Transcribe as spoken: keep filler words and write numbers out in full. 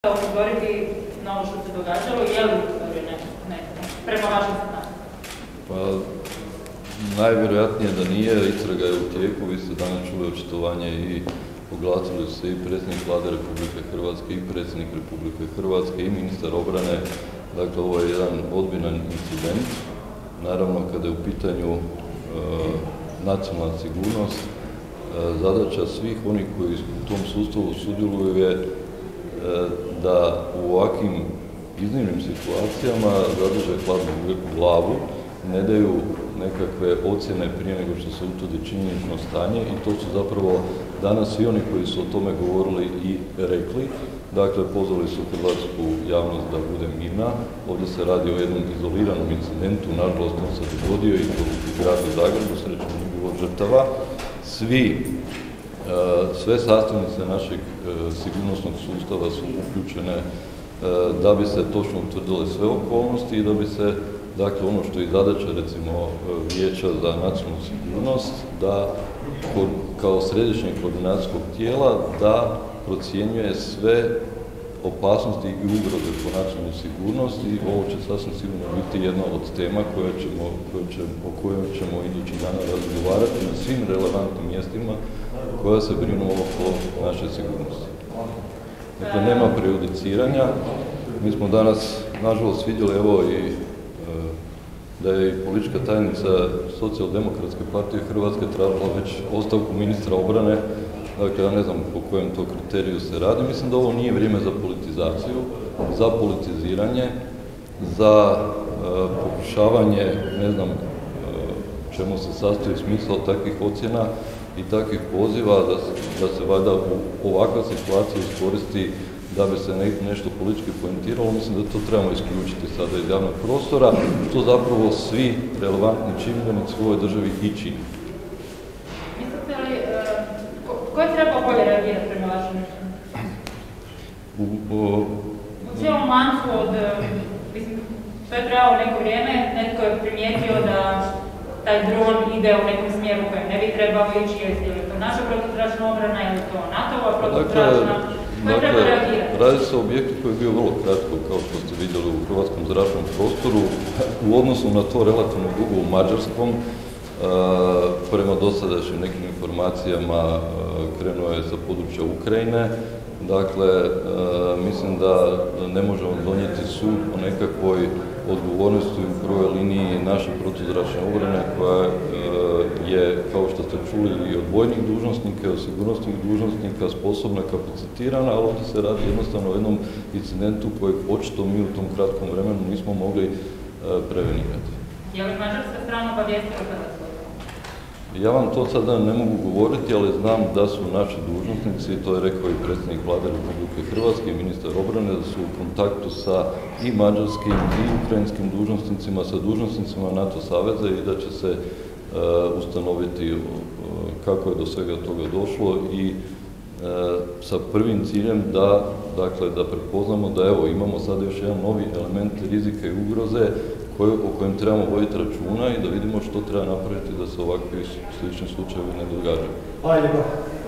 upozoriti na ovo što se događalo, je li upozorio ne, ne, prema vašem stanju? Pa, najvjerojatnije da nije, istraga je u tijeku, vi ste danas čuli očitovanje i oglasili su se i predsjednik Vlade Republike Hrvatske, i predsjednik Republike Hrvatske, i ministar obrane. Dakle, ovo je jedan ozbiljan incident. Naravno, kada je u pitanju e, nacionalna sigurnost, e, zadaća svih onih koji u tom sustavu sudjeluju je e, da u ovakvim iznimnim situacijama zadrže hladnu glavu, ne daju nekakve ocjene prije nego što se utvrdi činjenično stanje, i to su zapravo danas svi oni koji su o tome govorili i rekli. Dakle, pozvali su hrvatsku javnost da bude mirna. Ovdje se radi o jednom izoliranom incidentu, nažalost on se dogodio i u gradu Zagrebu, srećno nije bilo žrtava. Svi, sve sastavnice našeg sigurnosnog sustava su uključene da bi se točno utvrdile sve okolnosti i da bi se, dakle, ono što je zadaća, recimo, Vijeća za nacionalnu sigurnost, da kao središnjeg koordinacijskog tijela da procjenjuje sve opasnosti i ugroze po nacionalnu sigurnost, i ovo će sasvim sigurno biti jedna od tema koje ćemo, koje će, o kojoj ćemo idućih dana razgovarati na svim relevantnim mjestima koja se brinu oko naše sigurnosti. Dakle, nema prejudiciranja. Mi smo danas, nažalost, vidjeli, evo, i e, da je i politička tajnica Socijaldemokratske partije Hrvatske tražila već ostavku ministra obrane. Dakle, ja ne znam po kojem to kriteriju se radi. Mislim da ovo nije vrijeme za politizaciju, za politiziranje, za e, pokušavanje, ne znam e, čemu se sastoji smisao takvih ocjena i takvih poziva, da se, da se valjda u ovakva situacija iskoristi da bi se ne, nešto politički poentiralo. Mislim da to trebamo isključiti sada iz javnog prostora, što zapravo svi relevantni čimbenici u ovoj državi i čini. Mislite li, ko, ko je trebao bolje reagirati prema vašem mišljenju? U, u cijelom lancu od, mislim, to je trebalo neko vrijeme, netko je primijetio da taj dron ide u nekom smjeru kojem ne bi trebao ići, je li to naša protuzračna obrana, je li to NATO-va protuzračna? Dakle, dakle, radi se o objektu koji je bio vrlo kratko, kao što ste vidjeli, u hrvatskom zračnom prostoru, u odnosu na to relativno dugo u mađarskom. E, prema dosadašnjim nekim informacijama e, krenuo je sa područja Ukrajine. Dakle, e, mislim da ne možemo donijeti sud o nekakvoj odgovornosti u prvoj liniji naše protuzračne obrane, koja e, je, kao što ste čuli, i od vojnih dužnosnika i od sigurnosnih dužnosnika sposobna, kapacitirana, ali ovdje se radi jednostavno o jednom incidentu kojeg očito mi u tom kratkom vremenu nismo mogli e, prevenirati. Je li mađarska strana obavijestila kada su? Ja vam to sada ne mogu govoriti, ali znam da su naši dužnosnici, to je rekao i predsjednik Vlade Republike Hrvatske i ministar obrane, da su u kontaktu sa i mađarskim i ukrajinskim dužnosnicima, sa dužnosnicima NATO saveza, i da će se uh, ustanoviti uh, kako je do svega toga došlo, i uh, sa prvim ciljem da, dakle, da prepoznamo da, evo, imamo sada još jedan novi element rizika i ugroze Koju, o kojem trebamo voditi računa i da vidimo što treba napraviti da se ovakvi slični slučajevi ne događaju.